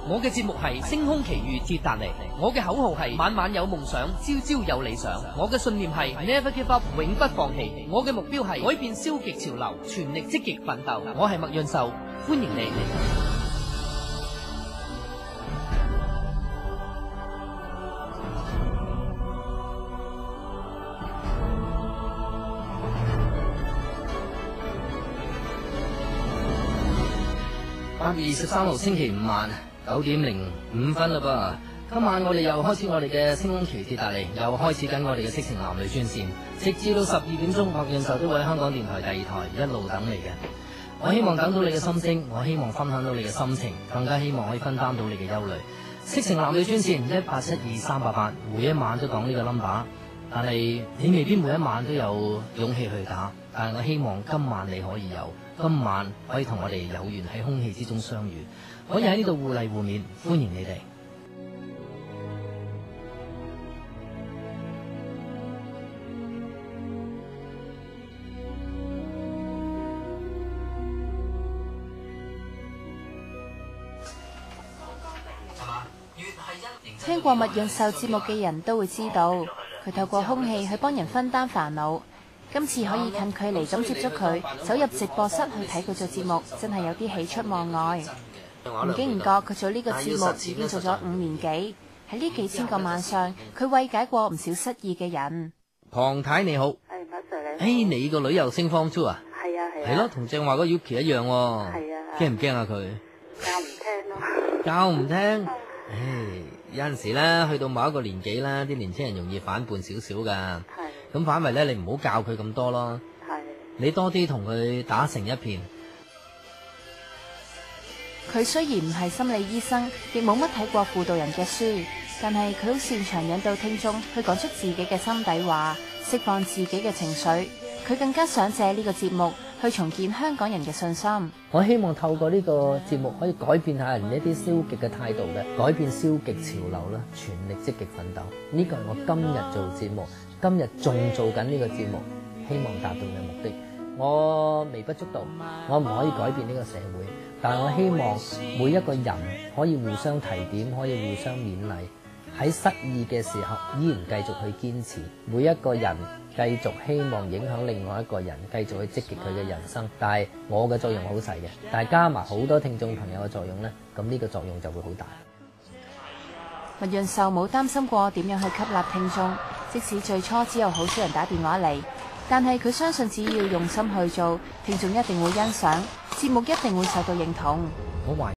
我嘅節目係《星空奇遇鐵達尼》，我嘅口號係晚晚有夢想，朝朝有理想。我嘅信念係 Never give up， 永不放棄。我嘅目標係改變消極潮流，全力積極奮鬥。我係麥潤壽，歡迎你。8月23號星期五晚9點05分啦噃，今晚我哋又開始我哋嘅星空奇鐵達尼，又開始緊我哋嘅色情男女專線，直至到12點鐘，麥潤壽都會喺香港電台第2台一路等你嘅。我希望等到你嘅心聲，我希望分享到你嘅心情，更加希望可以分擔到你嘅憂慮。色情男女專線1872388，每一晚都講呢個 number， 但係你未必每一晚都有勇氣去打，但係我希望今晚你可以有。今晚可以同我哋有緣喺空氣之中相遇，可以喺呢度互勵互勉，歡迎你哋。 聽過麥潤壽節目嘅人都會知道，佢透過空氣去幫人分擔煩惱。今次可以近距離咁接觸佢，走入直播室去睇佢做節目，真係有啲喜出望外。唔經唔覺，佢做呢個節目已經做咗5年幾。喺呢幾千個晚上，佢慰解過唔少失意嘅人。 龐太你好， 係馬 Sir 你。 你個女又升 Form 2啊？ 係啊係啊。 係咯，同正話嗰 Yuki 一樣喎。 係啊。 驚唔驚啊佢？ 教唔聽咯。 教唔聽？有陣時咧，去到某一個年紀咧，啲年青人容易反叛少少噶。咁反為咧，你唔好教佢咁多咯。你多啲同佢打成一片。 佢雖然唔係心理醫生，亦冇乜睇過輔導人嘅書，但係佢好擅長引導聽眾去講出自己嘅心底話，釋放自己嘅情緒。佢更加想借呢個節目去重建香港人嘅信心。 我希望透過呢個節目可以改變下人一啲消極嘅態度嘅，改變消極潮流啦，全力積極奮鬥。呢個係我今日做節目，今日仲做緊呢個節目，希望達到嘅目的。我微不足道，我唔可以改變呢個社會，但係我希望每一個人可以互相提點，可以互相勉勵。喺失意嘅時候，依然繼續去堅持。每一個人繼續希望影響另外一個人，繼續去積極佢嘅人生。但係我嘅作用好細嘅，但係加埋好多聽眾朋友嘅作用呢，咁呢個作用就會好大。 麥潤壽冇擔心過點樣去吸納聽眾，即使最初只有好少人打電話嚟，但係佢相信只要用心去做，聽眾一定會欣賞，節目一定會受到認同。 我懷